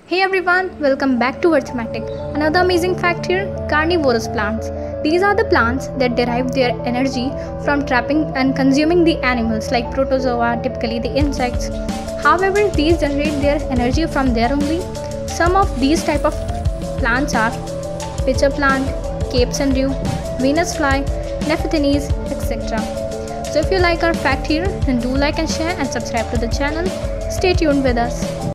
Hey everyone, welcome back to Arithmetic. Another amazing fact here, carnivorous plants. These are the plants that derive their energy from trapping and consuming the animals like protozoa, typically the insects. However, these generate their energy from there only. Some of these type of plants are pitcher plant, Cape Sundew, Venus fly, Nephthenes, etc. So if you like our fact here, then do like and share and subscribe to the channel. Stay tuned with us.